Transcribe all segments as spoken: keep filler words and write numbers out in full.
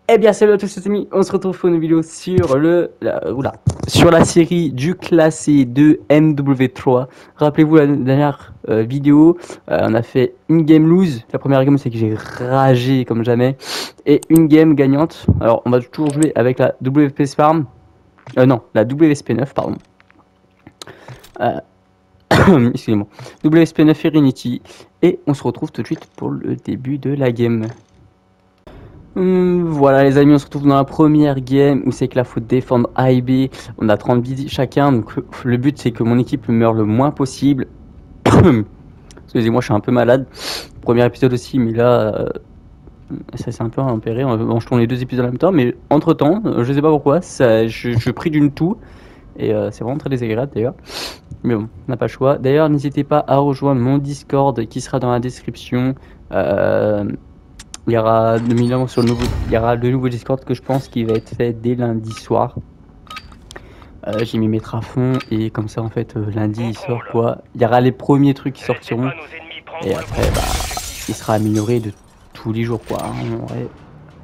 Eh bien salut à tous les amis, on se retrouve pour une vidéo sur le la, oula, sur la série du classé de M W trois. Rappelez-vous la dernière euh, vidéo, euh, on a fait une game lose. La première game c'est que j'ai ragé comme jamais et une game gagnante. Alors on va toujours jouer avec la W P Farm, euh, non la W S P neuf pardon. Euh, Excusez-moi, W S P neuf Serenity et on se retrouve tout de suite pour le début de la game. Hum, voilà les amis, on se retrouve dans la première game où c'est que là faut défendre A et B. On a trente vies chacun, donc le but c'est que mon équipe meure le moins possible. Excusez-moi, je suis un peu malade. Premier épisode aussi, mais là euh, ça s'est un peu impéré. Bon, je tourne les deux épisodes en même temps, mais entre temps, je sais pas pourquoi, ça, je, je prie d'une toux et euh, c'est vraiment très désagréable d'ailleurs. Mais bon, on n'a pas le choix. D'ailleurs, n'hésitez pas à rejoindre mon Discord qui sera dans la description. Euh, Il y aura évidemment sur le nouveau, il y aura le nouveau Discord que je pense qui va être fait dès lundi soir. Euh, J'ai mis mettre à fond et comme ça en fait euh, lundi il sort quoi. Il y aura les premiers trucs qui sortiront et après bah il sera amélioré de tous les jours quoi. Hein, en vrai.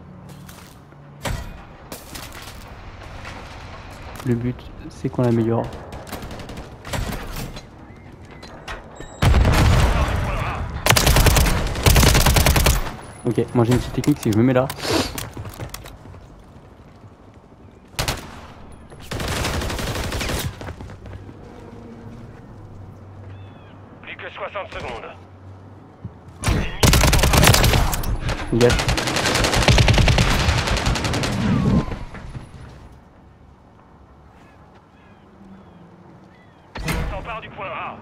Le but c'est qu'on l'améliore. Ok, moi j'ai une petite technique, c'est que je me mets là. Plus que soixante secondes. Yes. On s'empare du point A.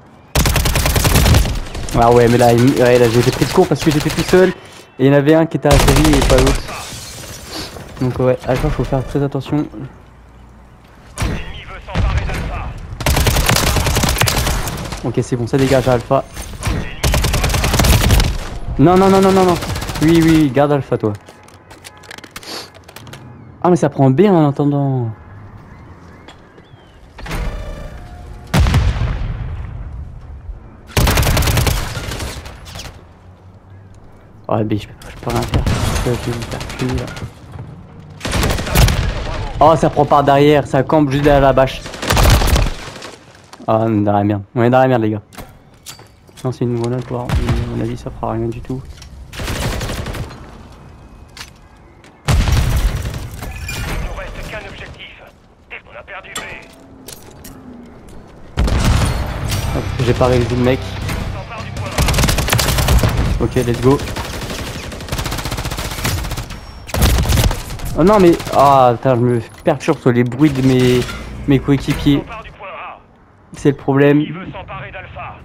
Ah ouais mais là, il... ouais, là j'ai été pris de court parce que j'étais tout seul. Et il y en avait un qui était atterri et pas l'autre. Donc ouais, à chaque fois faut faire très attention. L'ennemi veut s'emparer d'Alpha. Ok c'est bon, ça dégage Alpha. Non non non non non non. Oui oui, garde Alpha toi. Ah mais ça prend B en attendant. Oh B, je peux, je peux rien faire. Je peux, je vais me faire tuer, là. Oh ça prend par derrière, ça campe juste derrière la bâche. Ah on est dans la merde, on est dans la merde les gars. Non c'est une grenade quoi, à mon avis ça fera rien du tout. Il nous reste qu'un objectif. On a perdu B. J'ai pas réalisé le mec. On s'empare du point A. Ok let's go. Oh non mais... Ah putain je me perturbe sur les bruits de mes, mes coéquipiers. On s'empare du point A. C'est le problème. Il veut s'emparer d'Alpha.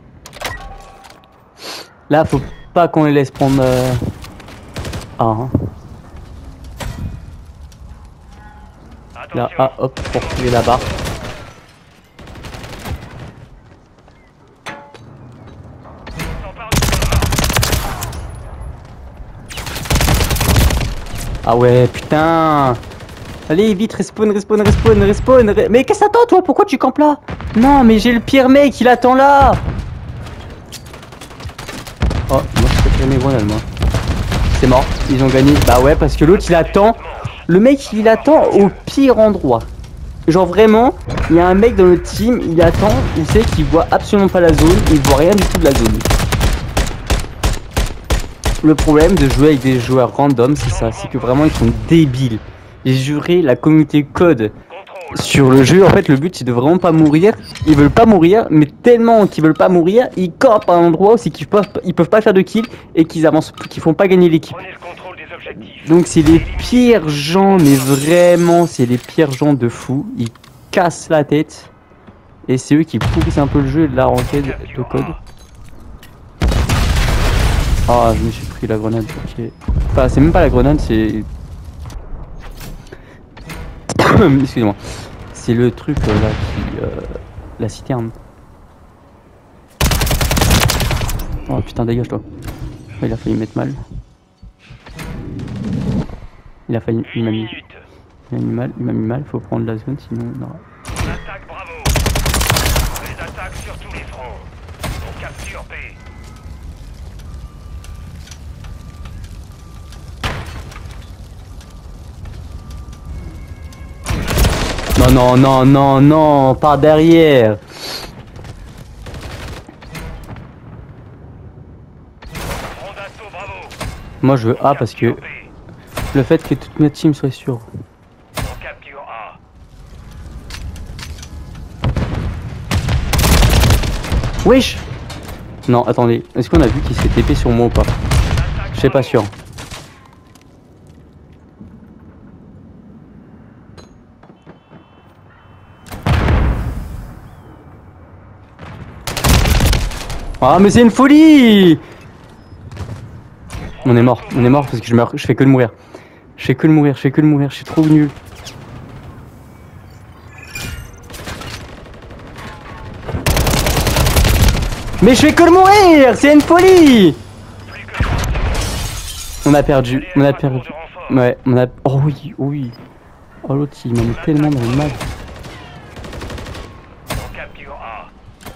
Là faut pas qu'on les laisse prendre... Euh... Ah hein. Là, Attention. ah hop, pour trouver la barre. On s'empare du point A. Ah ouais putain. Allez vite, respawn, respawn, respawn, respawn. Re... Mais qu'est-ce que t'attends toi? Pourquoi tu campes là? Non mais j'ai le pire mec, il attend là. Oh, moi je peux tirer mes grenades moi. C'est mort, ils ont gagné. Bah ouais parce que l'autre il attend. Le mec il attend au pire endroit. Genre vraiment, il y a un mec dans le team, il attend, il sait qu'il voit absolument pas la zone, il voit rien du tout de la zone. Le problème de jouer avec des joueurs random, c'est ça, c'est que vraiment ils sont débiles. J'ai juré la communauté code sur le jeu, en fait le but c'est de vraiment pas mourir. Ils veulent pas mourir, mais tellement qu'ils veulent pas mourir, ils campent à un endroit où c'est qu'ils peuvent, ils peuvent pas faire de kill et qu'ils avancent, qu'ils font pas gagner l'équipe. Prenez le contrôle des objectifs. Donc c'est les pires gens, mais vraiment c'est les pires gens de fou. Ils cassent la tête et c'est eux qui pourrissent un peu le jeu de la ranked de code. Ah je me suis pris la grenade, ok. Enfin c'est même pas la grenade, c'est... Excusez-moi. C'est le truc euh, là qui... Euh, la citerne. Oh putain dégage toi. Il a failli mettre mal. Il a failli... Il m'a mis... Il m'a mis mal, il m'a mis mal, faut prendre la zone sinon on aura... On attaque Bravo. Les attaques sur tous les fronts. On capture B. Non, non, non, non, non, par derrière. Moi je veux A parce que le fait que toute notre team soit sûre. On capture A. Wesh. Non, attendez, est-ce qu'on a vu qu'il s'est T P sur moi ou pas? Je suis pas sûr. Ah mais c'est une folie! On est mort, on est mort parce que je meurs, je fais que de mourir. Je fais que de mourir, je fais que de mourir, je suis trop nul. Mais je fais que de mourir, c'est une folie! On a perdu, on a perdu. Ouais, on a... Oh oui, oui. Oh l'autre il m'a mis tellement dans le mal. On capture A.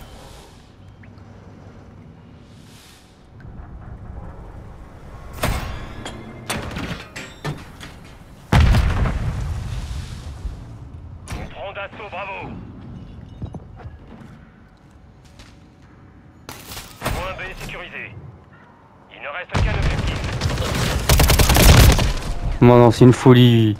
On prend d'assaut, bravo. Point B sécurisé. Il ne reste qu'un objectif. Non, non, c'est une folie.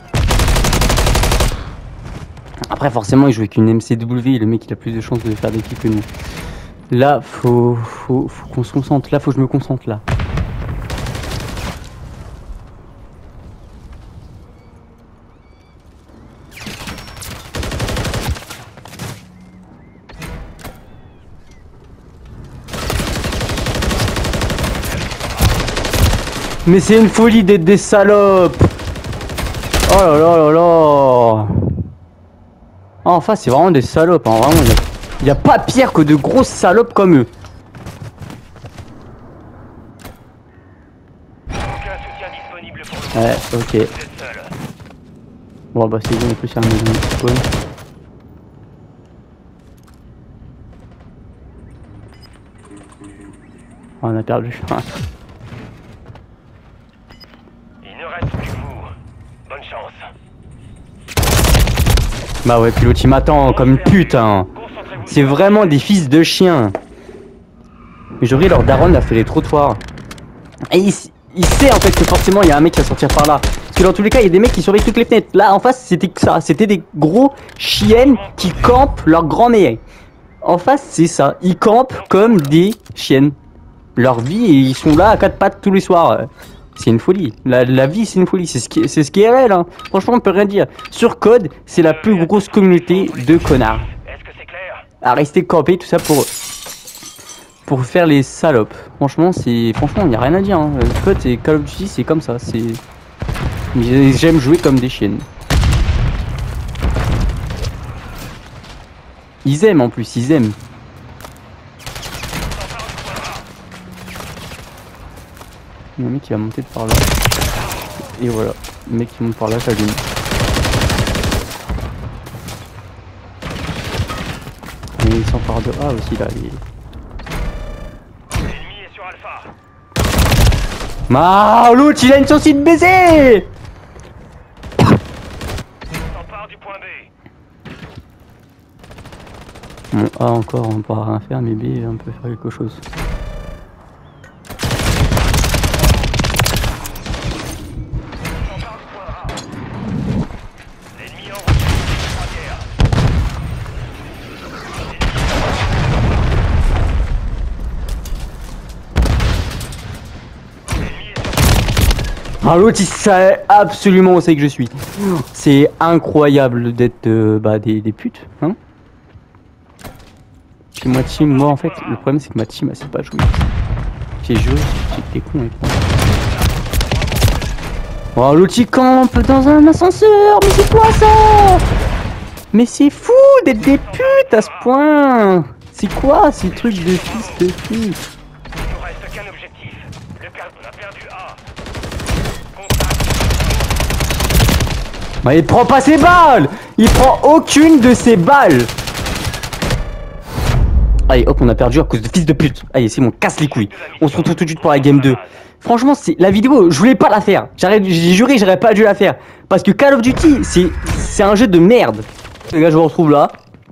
Après, forcément, il jouait qu'une M C W. Le mec, il a plus de chances de faire des kills que nous. Là, faut, faut, faut qu'on se concentre. Là, faut que je me concentre là. Mais c'est une folie d'être des salopes. Oh là là là là. Ah, en face c'est vraiment des salopes, hein. Vraiment, il n'y a, a pas pire que de grosses salopes comme eux. Aucun soutien disponible pour le Ouais, ok. Vous êtes seul. Bon bah c'est bon, on peut faire un maison de spawn. Oh, on a perdu. Il ne reste plus que vous. Bonne chance. Bah ouais, puis l'autre il m'attend comme une pute, hein. C'est vraiment des fils de chiens. Mais j'aurais leur daronne a fait les trottoirs. Et il, il sait en fait que forcément il y a un mec qui va sortir par là. Parce que dans tous les cas il y a des mecs qui surveillent toutes les fenêtres. Là en face c'était que ça, c'était des gros chiennes qui campent leur grand-mère. En face c'est ça, ils campent comme des chiennes. Leur vie et ils sont là à quatre pattes tous les soirs. C'est une folie. La, la vie, c'est une folie. C'est ce qui, c'est ce qui est réel. Hein. Franchement, on peut rien dire. Sur Code, c'est la plus grosse communauté de connards. Est-ce que c'est clair? À rester campé, tout ça pour pour faire les salopes. Franchement, c'est franchement, il y a rien à dire. Hein. Code et Call of Duty, c'est comme ça. C'est j'aime jouer comme des chiennes. Ils aiment en plus. Ils aiment. Il y a un mec qui va monter de par là. Et voilà. Le mec qui monte par là, j'allume. Et il s'empare de A aussi là. Les... L'ennemi est sur Alpha. Ah, l'autre il a une chance de baiser. S'empare du point B. Bon, A encore, on pourra rien faire, mais B on peut faire quelque chose. Ah, l'autre il sait absolument où c'est que je suis. C'est incroyable d'être euh, bah, des, des putes, hein. Puis ma team, moi en fait, le problème c'est que ma team elle sait pas jouer. J'ai joué, j'étais con avec moi. Oh, l'autre il campe dans un ascenseur, mais c'est quoi ça? Mais c'est fou d'être des putes à ce point. C'est quoi ces trucs de fils de pute? Il nous reste qu'un objectif. Le per... On a perdu A. Bah, il prend pas ses balles. Il prend aucune de ses balles. Allez hop, on a perdu à cause de fils de pute. Allez c'est bon, casse les couilles. On se retrouve tout de suite pour la game deux. Franchement c'est la vidéo, je voulais pas la faire. J'ai juré j'aurais pas dû la faire. Parce que Call of Duty c'est c'est un jeu de merde. Les gars, je vous retrouve là.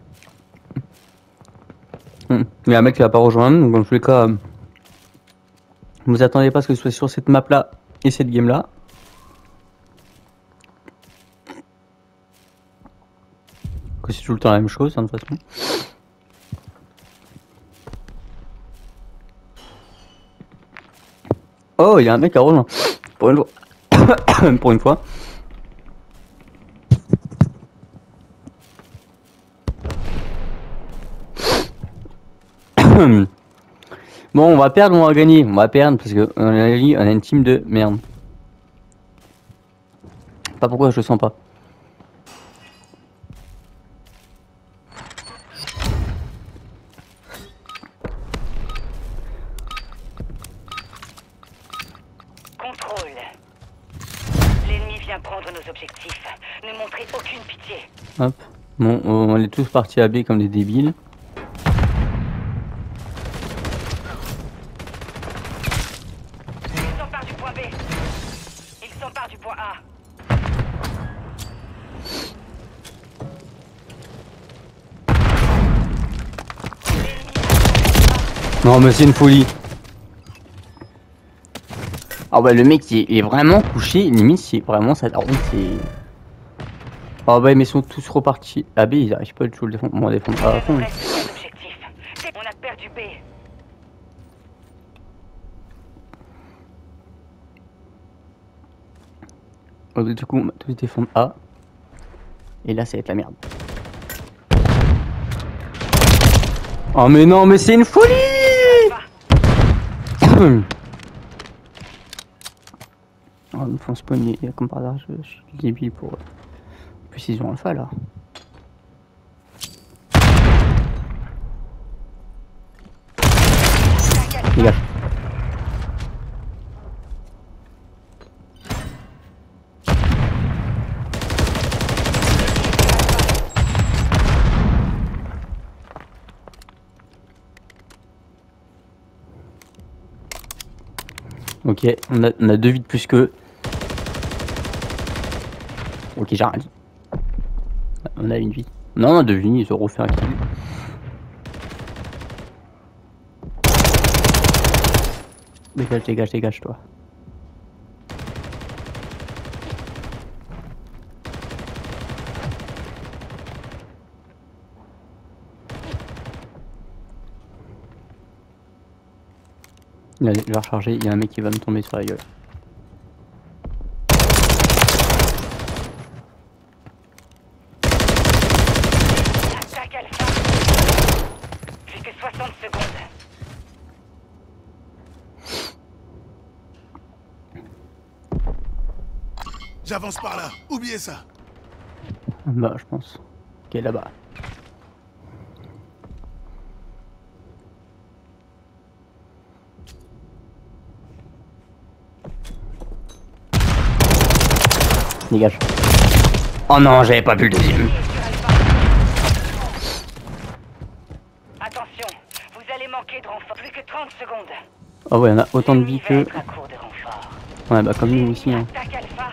Il y a un mec qui va pas rejoindre, donc dans tous les cas, euh, vous attendez pas à ce que ce soit sur cette map là et cette game là. C'est tout le temps la même chose, hein, de toute façon. Oh, il y a un mec à rejoindre. Pour une fois. Pour une fois. Bon, on va perdre ou on va gagner? On va perdre parce que on a, on a une team de merde. Pas pourquoi je le sens pas. Contrôle. L'ennemi vient prendre nos objectifs. Ne montrez aucune pitié. Hop. Bon, on est tous partis à B comme des débiles. Ils s'emparent du point B. Ils s'emparent du point A. Non mais c'est une folie. Ah bah le mec il est vraiment couché, limite c'est vraiment ça daronne c'est... Ah bah mais ils sont tous repartis. Ah B ils arrivent pas du tout à le défendre, moi défendre pas à fond. On a perdu B. Oh, du coup on va tous défendre A. Et là ça va être la merde. Oh mais non mais c'est une folie. Oh, ils me font spawner, comme par hasard, je, je suis débile pour euh, précision alpha là. Dégage. Ok, on a, on a deux vies de plus qu'eux. Ok, j'ai rien dit. On a une vie. Non, on a deux vies, ils ont refait un kill. Dégage, dégage, dégage, toi. Allez, je vais recharger, il y a un mec qui va me tomber sur la gueule. Attaque Alpha. Plus que soixante secondes. J'avance par là, oubliez ça. Bah, je pense. Ok, là-bas. Dégage. Oh non, j'avais pas vu le deuxième. Attention, vous allez manquer de renfort. Plus que trente secondes. Oh ouais, on a autant de vie que... L'ennemi va être à court de renfort. Ouais, bah comme nous aussi. Hein. Attaque Alpha.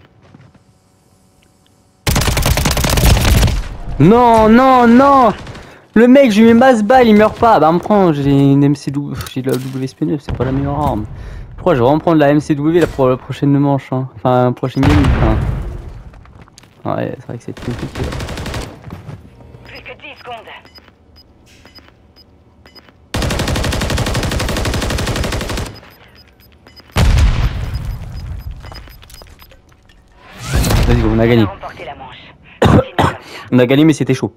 Non, non, non. Le mec, je lui mets masse balle, il meurt pas. Bah, me prend, j'ai une M C W, j'ai de la W S P neuf, c'est pas la meilleure arme. Pourquoi je vais vraiment prendre la M C W là pour la prochaine manche, hein. Enfin, prochaine game. Enfin... Ouais, c'est vrai que c'est compliqué là. Plus que dix secondes. Vas-y, on a gagné. On a remporté la manche. Continuez comme ça. On a gagné, mais c'était chaud.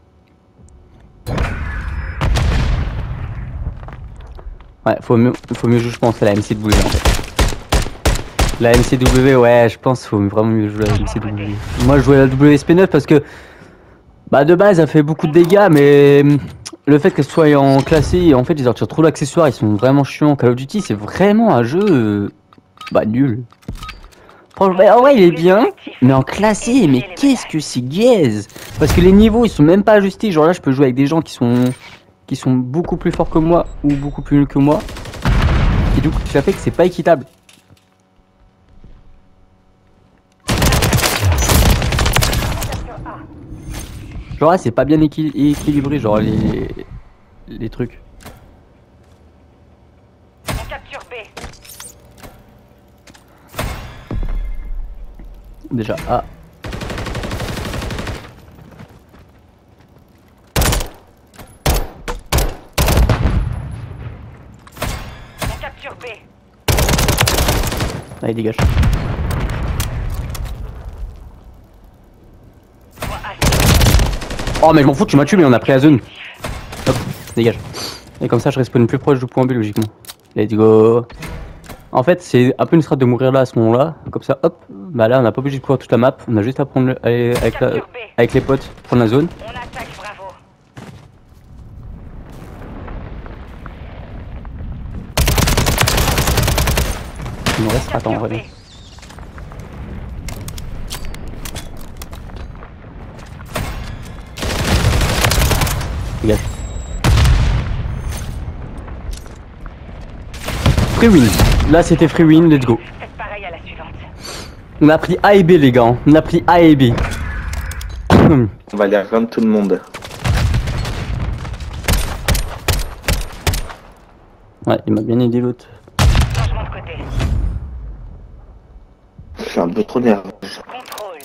Ouais, faut mieux, faut mieux jouer, je pense, à la M C W en fait. La M C W, ouais, je pense qu'il faut vraiment mieux jouer à la M C W. Moi, je jouais à la W S P neuf parce que, bah, de base, ça fait beaucoup de dégâts, mais le fait qu'elle soit en classé, en fait, ils en tirent trop d'accessoires, ils sont vraiment chiants. Call of Duty, c'est vraiment un jeu, euh, bah, nul. Franchement, en vrai, il est bien, mais en classé, mais qu'est-ce que c'est gaze? Parce que les niveaux, ils sont même pas ajustés. Genre là, je peux jouer avec des gens qui sont, qui sont beaucoup plus forts que moi ou beaucoup plus nuls que moi. Et du coup, ça fait que c'est pas équitable. Genre là, c'est pas bien équil équilibré, genre les, les trucs. On capture B. Déjà A. On capture B. Allez, dégage. Point A. Oh, mais je m'en fous, tu m'as tué, mais on a pris la zone. Hop, dégage. Et comme ça, je respawn plus proche du point B, logiquement. Let's go. En fait, c'est un peu une strat de mourir là à ce moment-là. Comme ça, hop. Bah là, on n'a pas obligé de courir toute la map. On a juste à prendre le, aller avec, la, avec les potes, prendre la zone. On attaque, bravo. Il nous reste. Attends, on va aller. Dégage. Free win. Là, c'était free win. Let's go. Faites pareil à la suivante. On a pris A et B, les gars. On a pris A et B. On va aller rejoindre tout le monde. Ouais, il m'a bien aidé l'autre. Changement de côté. Je suis un peu trop nerveux. Contrôle.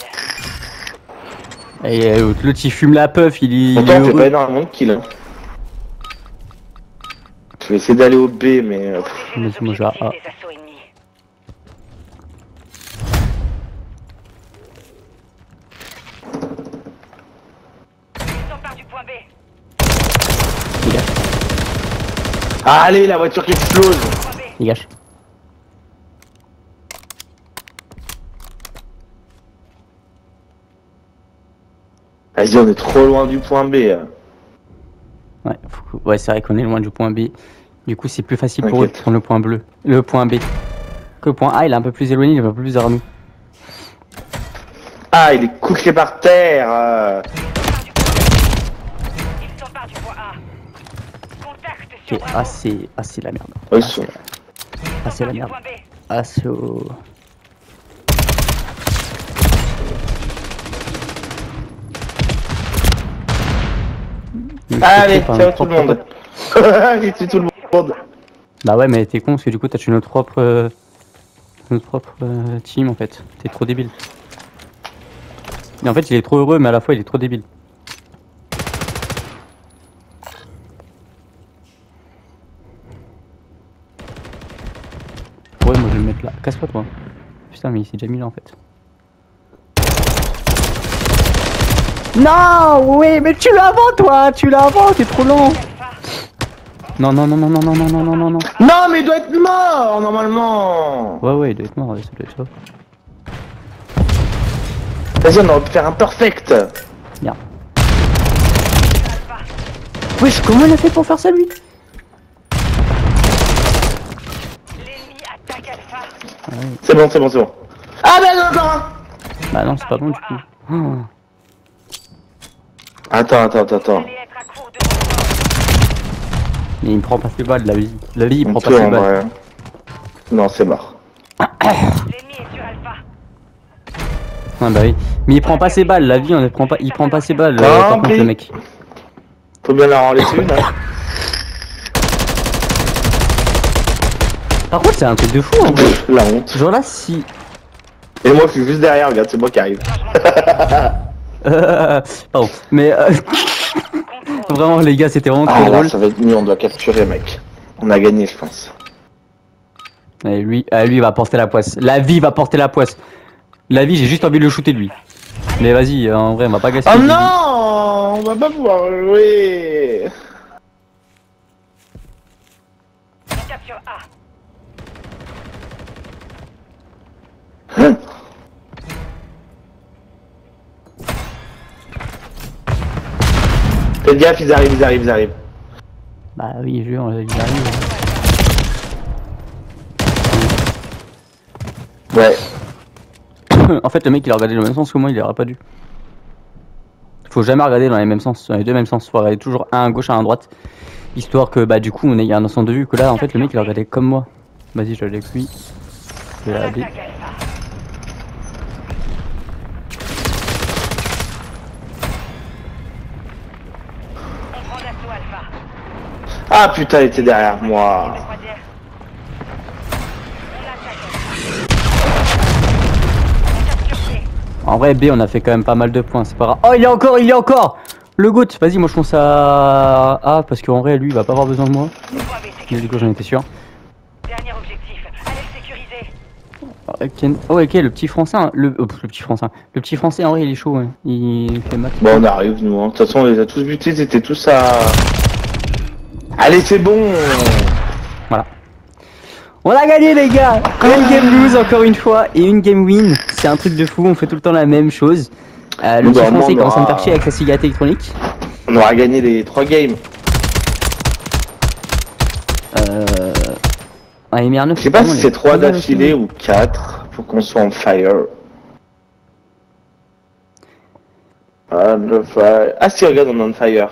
Et euh, l'autre il fume la puff, il est. il Pourtant, est on fait heureux. pas énormément de kills. hein. Je vais essayer d'aller au B, mais... euh, pff, Protégez nos Vas-y, moi, je vais à objectifs A. des assauts ennemis. Ils s'emparent du point B. Dégage. Ah, allez, la voiture qui explose. Point B. Dégage. Vas-y, on est trop loin du point B. hein. Ouais, faut que- ouais c'est vrai qu'on est loin du point B. Du coup, c'est plus facile pour eux de T'inquiète. prendre le point bleu. Le point B. Que le point A, il est un peu plus éloigné, il est un peu plus armé. Ah, il est couché par terre. euh. Ils s'emparent du point A. Contact Ok, sur Bravo. A, c'est ah, c'est la merde. Ouais, Ah, ils c'est sont- la- Ils ah, c'est la s'emparent du merde. point B. Ah, c'est au- Allez, Par ciao notre tout le propre monde. pote. J'ai tué tout le monde. Bah ouais, mais t'es con parce que du coup, t'as tué notre propre. euh, notre propre euh, team en fait. T'es trop débile. Et en fait, il est trop heureux, mais à la fois, il est trop débile. Ouais, moi je vais le mettre là. Casse-toi, toi. Putain, mais il s'est déjà mis là en fait. Non, oui, mais tu l'as avant, toi. Tu l'as avant, t'es trop lent. Non, non, non, non, non, non, non, non, non, non, non. Non, mais il doit être mort, normalement. Ouais, ouais, il doit être mort, ouais, ça doit être ça. Vas-y, on aurait pu faire un perfect. Bien. Wesh, comment il a fait pour faire ça, lui? L'ennemi attaque Alpha. C'est bon, c'est bon, c'est bon. Ah, ben non, encore un. Bah non, c'est pas bon du coup. Oh. Attends, attends, attends, attends. Vous allez être à court de renfort. Mais il me prend pas ses balles, la vie. La vie, il me On prend peut pas ses en balles. vrai. Non, c'est mort. L'ennemi est sur Alpha. Ah bah oui. Mais il prend pas ses balles, la vie, on ne prend pas, il prend pas ses balles, euh, Ah, par contre, pris. le mec. Faut bien la rendre une. Hein. Par contre, c'est un truc de fou, en vrai. La honte. Genre là, si. Et moi, je suis juste derrière, regarde, c'est moi qui arrive. Euh, pardon. Mais euh, vraiment, les gars, c'était vraiment Ah trop là, drôle. ça va être mieux, on doit capturer, mec. On a gagné, je pense. Et lui, ah, lui, il va porter la poisse. La vie va porter la poisse. La vie, j'ai juste envie de le shooter, lui. Mais vas-y, en vrai, on va pas gaspiller. Oh non, on va pas pouvoir jouer. On capture A. Faites gaffe, ils arrivent, ils arrivent, ils arrivent. Bah oui, je jure, il arrive. Ouais. En fait, le mec, il a regardé dans le même sens que moi, il aura pas dû. Faut jamais regarder dans les mêmes sens, dans les deux mêmes sens. Faut regarder toujours un à gauche, un à droite. Histoire que, bah, du coup, on ait un ensemble de vue. Que là, en fait, le mec, il a regardé comme moi. Vas-y, je l'ai avec lui. Je vais la B. Attaque Alpha. Ah putain, il était derrière moi. Le croisière. On attaque. On capture C. En vrai, B, on a fait quand même pas mal de points, c'est pas grave. Oh, il est encore, il est encore le GOAT. Vas-y, moi je pense à A, parce qu'en vrai, lui, il va pas avoir besoin de moi. Point B Mais sécurisé. du coup, j'en étais sûr. Dernier objectif. Allez sécuriser. Ok, oh, ok, le petit français, hein, le, oh, le petit français, le petit français, en vrai, il est chaud, ouais. Il fait max. Bon, on arrive, nous. hein. De toute façon, on les a tous butés, ils étaient tous à... Allez, c'est bon. Voilà. On a gagné, les gars. Une game lose encore une fois et une game win. C'est un truc de fou, on fait tout le temps la même chose. Euh, le Nous, petit normalement, français on commence à me aura- faire chier avec sa cigarette électronique. On aura gagné les trois games. Euh... Ah, M R neuf, Je sais pas vraiment, si il c'est est trois trop bien d'affilée aussi. ou quatre pour qu'on soit en fire. Ah, le fire. Ah si, regarde, on est on fire.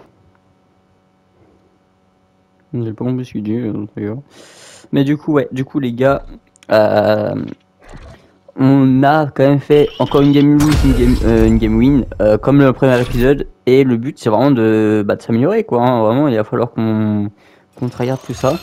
J'ai pas compris ce qu'il dit, d'ailleurs. Mais du coup, ouais, du coup, les gars, euh, on a quand même fait encore une game lose, une game, euh, une game win, euh, comme le premier épisode. Et le but, c'est vraiment de, bah, de s'améliorer, quoi. Hein. Vraiment, il va falloir qu'on qu'on tryhard tout ça.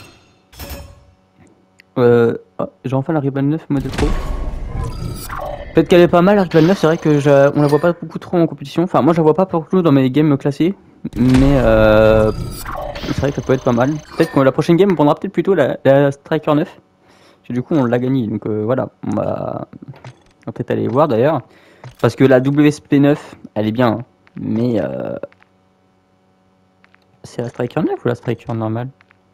Euh, oh, j'ai enfin la Ribbon neuf mode pro. Peut-être qu'elle est pas mal, la Ribbon neuf, c'est vrai que je, on la voit pas beaucoup trop en compétition. Enfin, moi, je la vois pas pour tout dans mes games classés. Mais euh, c'est vrai que ça peut être pas mal. Peut-être que la prochaine game, on prendra peut-être plutôt la, la Striker neuf. Parce que du coup, on l'a gagné. Donc euh, voilà, on va, on va peut-être aller voir d'ailleurs. Parce que la W S P neuf, elle est bien. Hein. Mais euh, c'est la Striker neuf ou la Striker normale?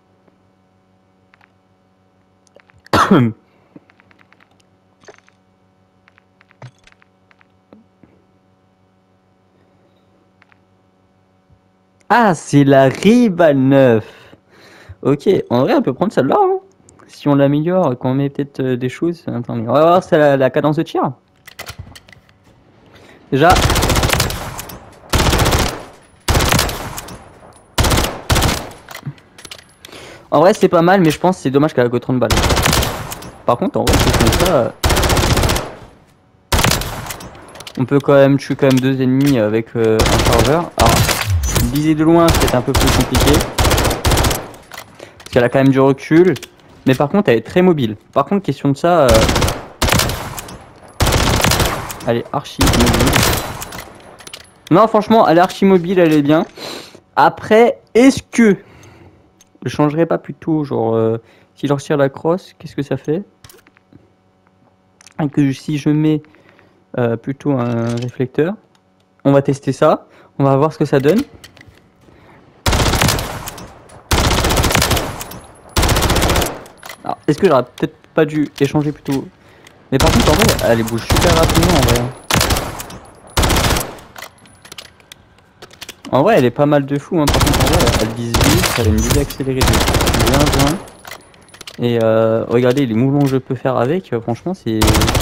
Ah, c'est la Rival neuf. Ok, en vrai, on peut prendre celle-là. Hein. Si on l'améliore, qu'on met peut-être euh, des choses. Attendez, on va voir c'est la, la cadence de tir. Déjà. En vrai, c'est pas mal, mais je pense que c'est dommage qu'elle a que trente balles. Par contre, en vrai, c'est comme ça. euh, On peut quand même tuer quand même deux ennemis avec euh, un chargeur. Alors, viser de loin, c'est un peu plus compliqué. Parce qu'elle a quand même du recul. Mais par contre, elle est très mobile. Par contre, question de ça... Euh... Elle est archi mobile. Non, franchement, elle est archi mobile, elle est bien. Après, est-ce que... Je changerais pas plutôt, genre... Euh... Si je retire la crosse, qu'est-ce que ça fait? Et que si je mets euh, plutôt un réflecteur... On va tester ça. On va voir ce que ça donne. Alors, est-ce que j'aurais peut-être pas dû échanger plutôt? Mais par contre, en vrai, elle bouge super rapidement en vrai. En vrai, elle est pas mal de fou. Hein. Par contre, en vrai, elle vise vite, elle a une visée accélérée de bien bien. Et euh, regardez les mouvements que je peux faire avec. Euh, franchement, c'est.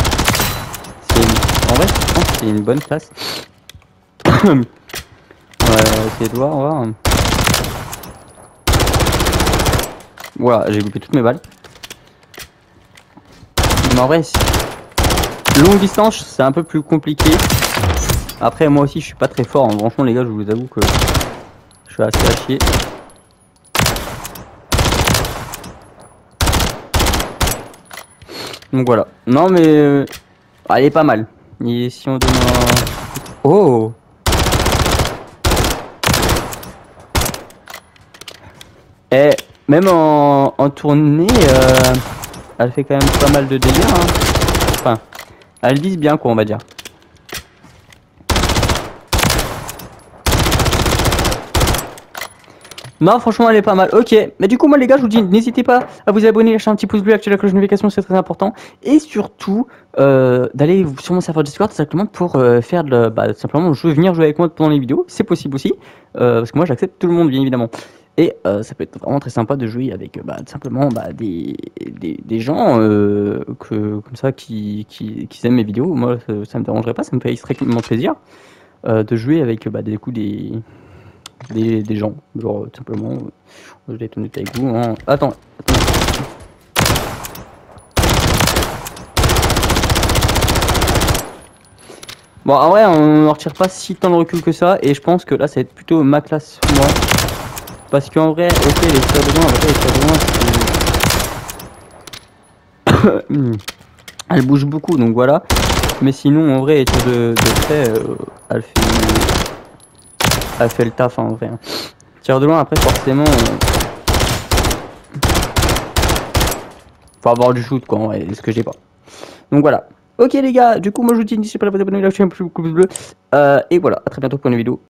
En vrai, je pense que c'est une bonne place. On va essayer de voir, on va voir. Voilà, j'ai loupé toutes mes balles. Mais en vrai, longue distance, c'est un peu plus compliqué. Après, moi aussi, je suis pas très fort. Hein. Franchement, les gars, je vous avoue que je suis assez à chier. Donc voilà. Non, mais euh, elle est pas mal. Et si on donne un... Oh! Et même en, en tournée, euh, elle fait quand même pas mal de dégâts. Hein. Enfin, elle vise bien, quoi, on va dire. Non, franchement, elle est pas mal. Ok, mais du coup, moi, les gars, je vous dis, n'hésitez pas à vous abonner, lâcher un petit pouce bleu, activer la cloche de notification, c'est très important. Et surtout, euh, d'aller sur mon serveur Discord, simplement pour euh, faire de, bah, simplement jouer, venir jouer avec moi pendant les vidéos. C'est possible aussi, euh, parce que moi, j'accepte tout le monde, bien évidemment. Et euh, ça peut être vraiment très sympa de jouer avec bah, simplement bah, des, des, des gens euh, que, comme ça qui, qui, qui aiment mes vidéos. Moi, ça, ça me dérangerait pas, ça me fait extrêmement plaisir euh, de jouer avec bah, des coups des. Des, des gens, genre tout simplement, je vais être honnête avec vous. Hein. Attends, attends. Bon, en vrai, on ne retire pas si tant de recul que ça, et je pense que là, ça va être plutôt ma classe, moi. Parce qu'en vrai, ok, les tirs de loin, en vrai, les tirs de loin, c'est... elle bouge beaucoup, donc voilà. Mais sinon, en vrai, les tirs de, de près, euh, elle fait... elle fait le taf, hein, en vrai. Hein. Tir de loin, après, forcément... Euh... faut avoir du shoot, quoi, en vrai, ce que j'ai pas. Donc voilà. Ok les gars, du coup moi je vous dis n'hésitez pas à vous abonner, la chaîne plus bleu. Euh, et voilà, à très bientôt pour une vidéo.